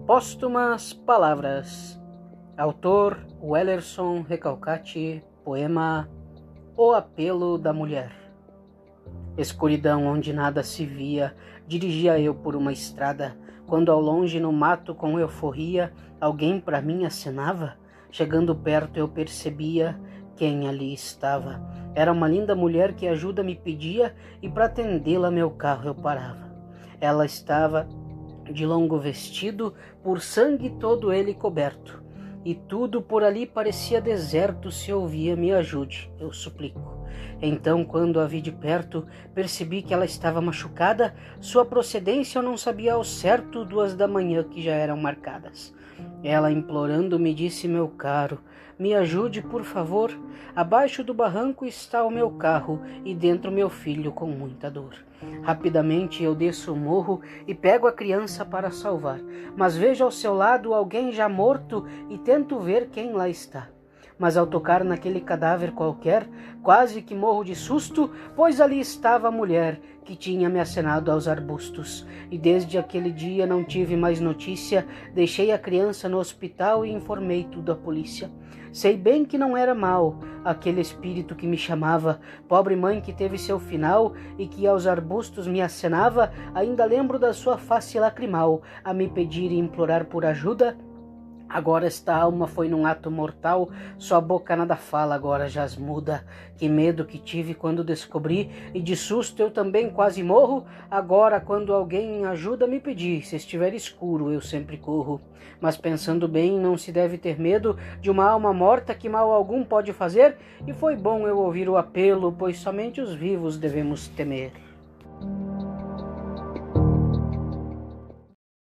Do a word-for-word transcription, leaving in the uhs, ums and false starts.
Póstumas Palavras. Autor Wellerson Recalcati. Poema O Apelo da Mulher. Escuridão onde nada se via, dirigia eu por uma estrada, quando ao longe no mato com euforia alguém para mim acenava. Chegando perto eu percebia quem ali estava. Era uma linda mulher que ajuda me pedia, e para atendê-la meu carro eu parava. Ela estava de longo vestido, por sangue todo ele coberto, e tudo por ali parecia deserto. Se ouvia, me ajude, eu suplico. Então, quando a vi de perto, percebi que ela estava machucada. Sua procedência eu não sabia ao certo, duas da manhã que já eram marcadas. Ela, implorando, me disse: meu caro, me ajude, por favor. Abaixo do barranco está o meu carro e dentro meu filho com muita dor. Rapidamente eu desço o morro e pego a criança para salvar, mas vejo ao seu lado alguém já morto e tento ver quem lá está. Mas ao tocar naquele cadáver qualquer, quase que morro de susto, pois ali estava a mulher que tinha me acenado aos arbustos. E desde aquele dia não tive mais notícia, deixei a criança no hospital e informei tudo à polícia. Sei bem que não era mal aquele espírito que me chamava, pobre mãe que teve seu final e que aos arbustos me acenava. Ainda lembro da sua face lacrimal, a me pedir e implorar por ajuda. Agora esta alma foi num ato mortal, sua boca nada fala, agora jaz muda. Que medo que tive quando descobri, e de susto eu também quase morro. Agora quando alguém ajuda me pedir, se estiver escuro eu sempre corro. Mas pensando bem, não se deve ter medo de uma alma morta que mal algum pode fazer, e foi bom eu ouvir o apelo, pois somente os vivos devemos temer.